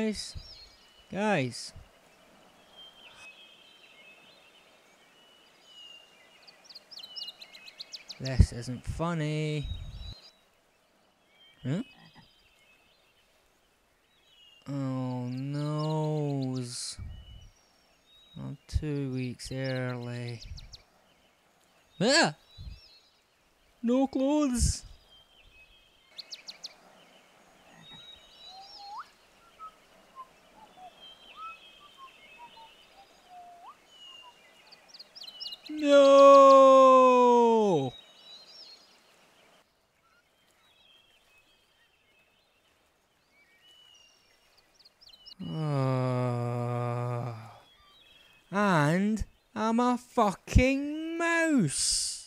Guys? Guys? This isn't funny. Huh? Oh no. I'm 2 weeks early. Ah! No clothes! No! And I'm a fucking mouse!